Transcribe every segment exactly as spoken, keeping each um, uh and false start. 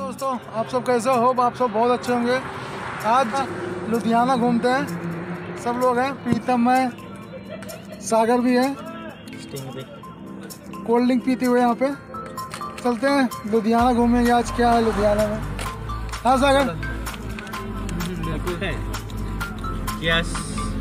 दोस्तों, आप सब कैसे हो? आप सब बहुत अच्छे होंगे। आज लुधियाना घूमते हैं, सब लोग हैं। प्रीतम है, सागर भी है, कोल्ड ड्रिंक पीते हुए यहाँ पे चलते हैं। लुधियाना घूमेंगे आज। क्या है लुधियाना में? हाँ सागर, यस।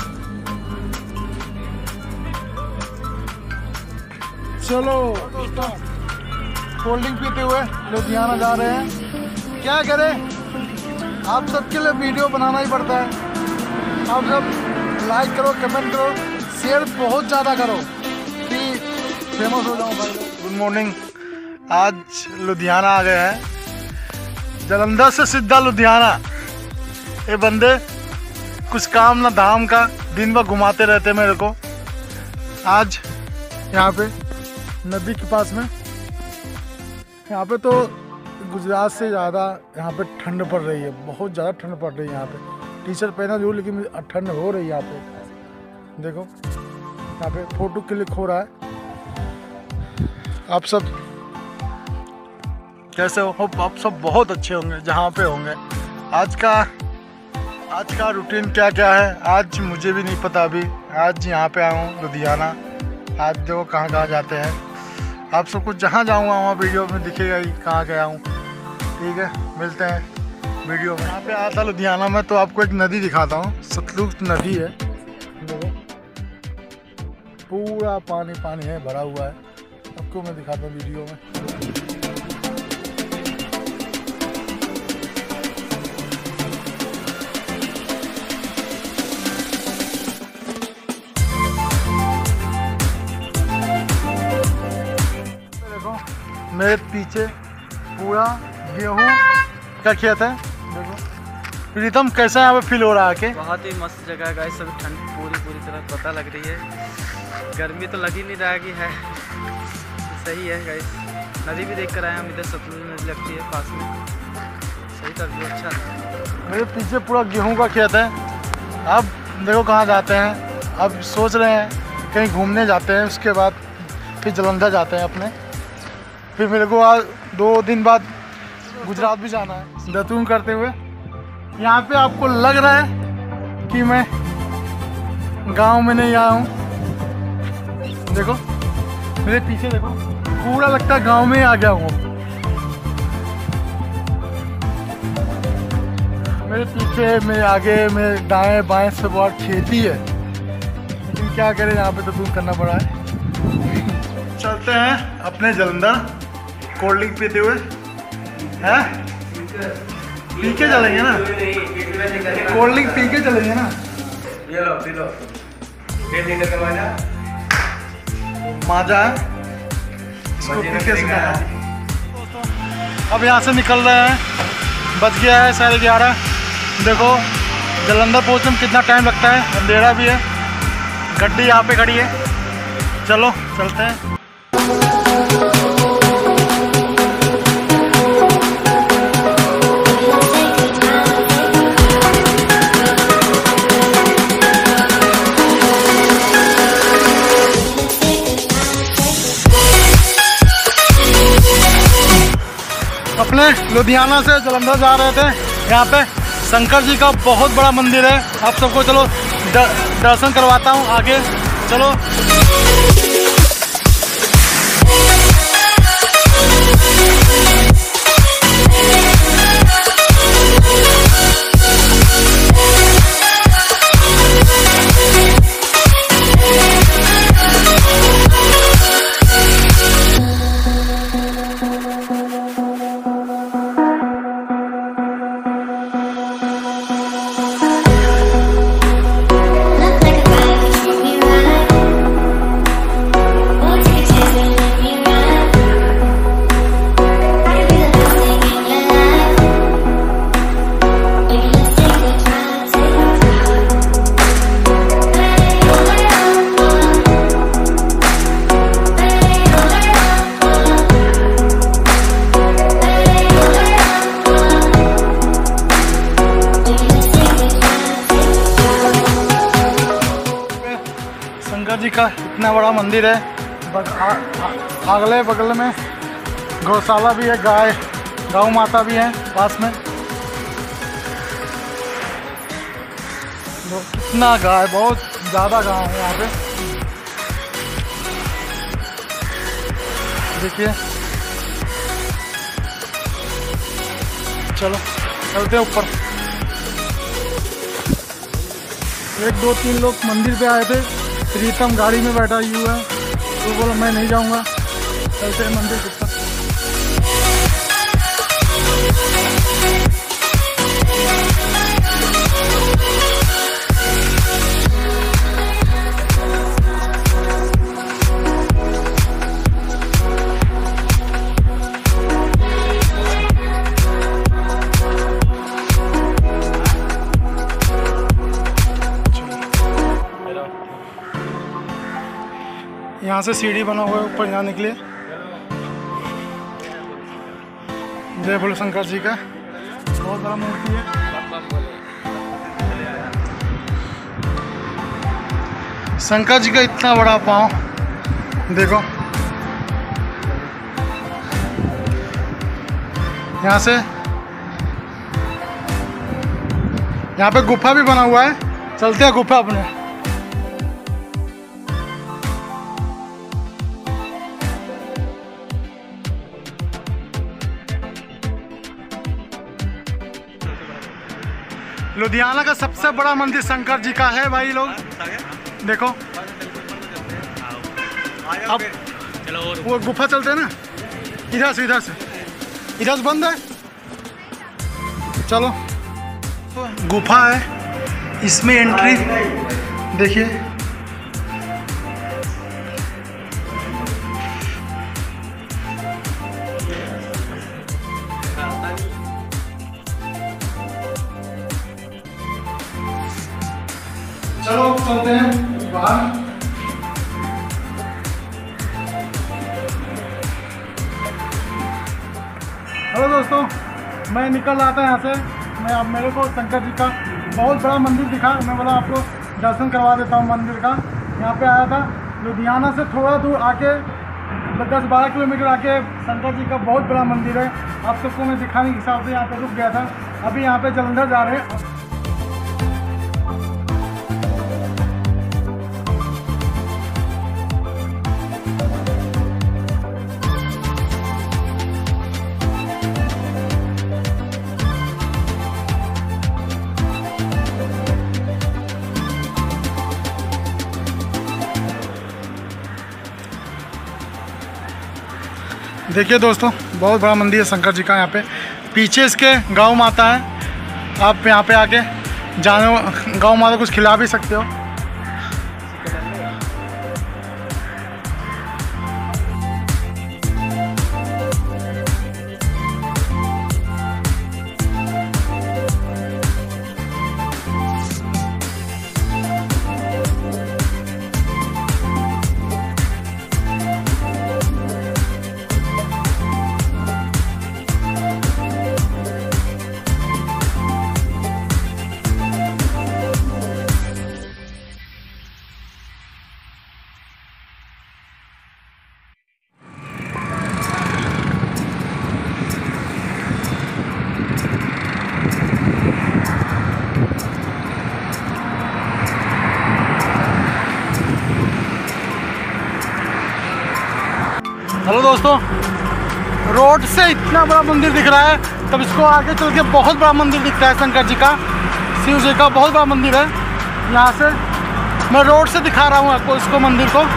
चलो दोस्तों, कोल्ड ड्रिंक पीते हुए लुधियाना जा रहे हैं। क्या करें, आप सबके लिए वीडियो बनाना ही पड़ता है। आप सब लाइक करो, कमेंट करो, शेयर बहुत ज़्यादा करो कि फेमस हो जाऊँ भाई। Good morning. आज लुधियाना आ गए हैं, जालंधर से सीधा लुधियाना। ये बंदे कुछ काम ना धाम का, दिन भर घुमाते रहते मेरे को। आज यहाँ पे नदी के पास में, यहाँ पे तो गुजरात से ज़्यादा यहाँ पे ठंड पड़ रही है, बहुत ज़्यादा ठंड पड़ रही है यहाँ पे। टी शर्ट पहना जरूर, लेकिन ठंड हो रही है यहाँ पे। देखो यहाँ पे फोटो क्लिक हो रहा है। आप सब कैसे हो? होप आप सब बहुत अच्छे होंगे जहाँ पे होंगे। आज का आज का रूटीन क्या क्या है आज मुझे भी नहीं पता अभी। आज यहाँ पे आया हूँ लुधियाना। आज देखो कहाँ कहाँ जाते हैं। आप सबको जहाँ जाऊँगा वहाँ वीडियो में दिखेगा ही कहाँ गया हूँ। ठीक है, मिलते हैं वीडियो में। यहाँ पे आया था लुधियाना में, तो आपको एक नदी दिखाता हूँ। सतलुज नदी है, देखो पूरा पानी पानी है, भरा हुआ है। आपको मैं दिखाता हूँ वीडियो में। मेरे पीछे पूरा गेहूं का खेत है। देखो प्रीतम, कैसा यहाँ पे फील हो रहा है? के बहुत ही मस्त जगह है गाइस। सब ठंड पूरी पूरी तरह पता लग रही है। गर्मी तो लग ही नहीं रहा कि है, सही है गाइस। नदी भी देख कर आए हम, इधर सतलुज नदी लगती है पास में। सही था, व्यू अच्छा था। मेरे पीछे पूरा गेहूं का खेत है। अब देखो कहाँ जाते हैं। अब सोच रहे हैं कहीं घूमने जाते हैं, उसके बाद फिर जालंधर जाते हैं अपने। फिर मेरे को आज दो दिन बाद गुजरात भी जाना है दतून करते हुए। यहाँ पे आपको लग रहा है कि मैं गांव में नहीं आया हूँ। देखो मेरे पीछे, देखो पूरा लगता है गांव में ही आ गया हूँ। मेरे पीछे, मेरे आगे, मेरे दाएं बाएं सब बहुत खेती है, लेकिन क्या करें, यहाँ पे दतून करना पड़ा है। चलते हैं अपने जालंधर कोल्ड ड्रिंक पीते हुए। हैं पी के चलेंगे ना, कोल्ड ड्रिंक पी के चलेंगे ना। ये लो पी लो, डेढ़ लीटर का माजा माजा है, इसको पी के सुना। अब यहाँ से निकल रहे हैं, बज गया है साढ़े ग्यारह। देखो जालंधर पहुँचने में कितना टाइम लगता है, अंधेरा भी है। गड्डी यहाँ पे खड़ी है, चलो चलते हैं। अपने लुधियाना से जालंधर जा रहे थे। यहाँ पे शंकर जी का बहुत बड़ा मंदिर है। आप सबको चलो दर्शन करवाता हूँ आगे, चलो। जी का इतना बड़ा मंदिर है। अगले बगल में गौशाला भी है, गाय गौ माता भी है पास में। कितना गाय, बहुत ज़्यादा गाय है यहाँ पे, देखिए। चलो चलते हैं ऊपर। एक दो तीन लोग मंदिर पे आए थे, प्रीतम गाड़ी में बैठा ही हुआ है तो बोला मैं नहीं जाऊंगा, चलते हैं मंदिर के ऊपर। यहाँ से सीढ़ी बना हुआ है ऊपर जाने के लिए। जय बोलो शंकर जी का, बहुत बड़ा मूर्ति है। शंकर जी का इतना बड़ा पाँव देखो। यहाँ से यहाँ पे गुफा भी बना हुआ है, चलते हैं गुफा अपने। लुधियाना का सबसे बड़ा मंदिर शंकर जी का है भाई लोग, देखो। अब वो गुफा चलते हैं ना, इधर से इधर से इधर से बंद है। चलो गुफा है, इसमें एंट्री देखिए। चलो चलते हैं बाहर। हेलो दोस्तों, मैं निकल रहा था यहाँ से। मैं अब मेरे को शंकर जी का बहुत बड़ा मंदिर दिखा, मैं बोला आपको दर्शन करवा देता हूँ मंदिर का। यहाँ पे आया था, लुधियाना से थोड़ा दूर आके दस बारह किलोमीटर आके शंकर जी का बहुत बड़ा मंदिर है। आप सबको मैं दिखाने के हिसाब से यहाँ पे रुक गया था। अभी यहाँ पे जलंधर जा रहे हैं। देखिए दोस्तों, बहुत बड़ा मंदिर है शंकर जी का। यहाँ पे पीछे इसके गौ माता है। आप यहाँ पे आके जानो, गौ माता कुछ खिला भी सकते हो। हेलो दोस्तों, रोड से इतना बड़ा मंदिर दिख रहा है, तब इसको आगे चल के बहुत बड़ा मंदिर दिखता है शंकर जी का, शिव जी का बहुत बड़ा मंदिर है। यहाँ से मैं रोड से दिखा रहा हूँ आपको इसको, मंदिर को।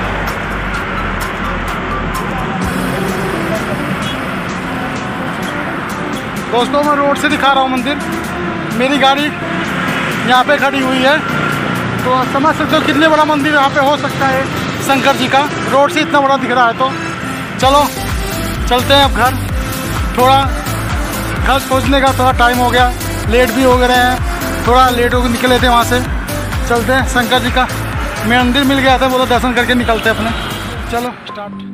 दोस्तों मैं रोड से दिखा रहा हूँ मंदिर। मेरी गाड़ी यहाँ पे खड़ी हुई है, तो समझ सकते हो कितने बड़ा मंदिर यहाँ पे हो सकता है शंकर जी का। रोड से इतना बड़ा दिख रहा है। तो चलो चलते हैं अब घर। थोड़ा घर पहुँचने का थोड़ा टाइम हो गया, लेट भी हो गए हैं, थोड़ा लेट होकर निकले थे वहाँ से। चलते हैं, शंकर जी का मंदिर मिल गया था, बोला दर्शन करके निकलते हैं अपने। चलो स्टार्ट।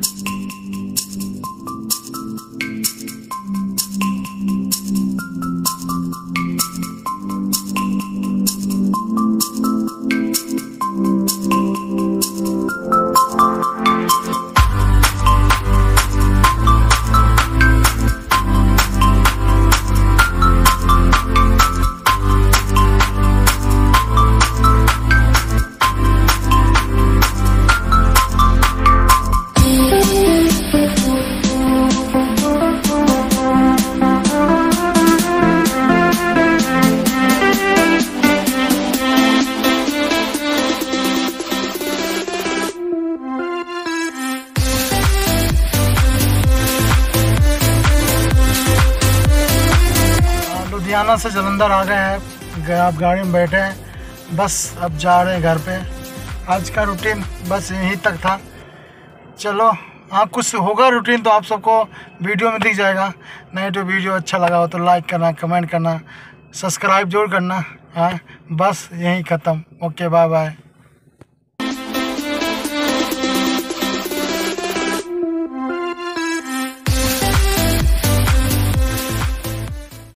लुधियाना से जलंधर आ गए हैं, आप गाड़ी में बैठे हैं, बस अब जा रहे हैं घर पे। आज का रूटीन बस यहीं तक था। चलो हाँ, कुछ होगा रूटीन तो आप सबको वीडियो में दिख जाएगा। नहीं तो वीडियो अच्छा लगा हो तो लाइक करना, कमेंट करना, सब्सक्राइब जरूर करना। हाँ बस यहीं ख़त्म। Okay bye bye.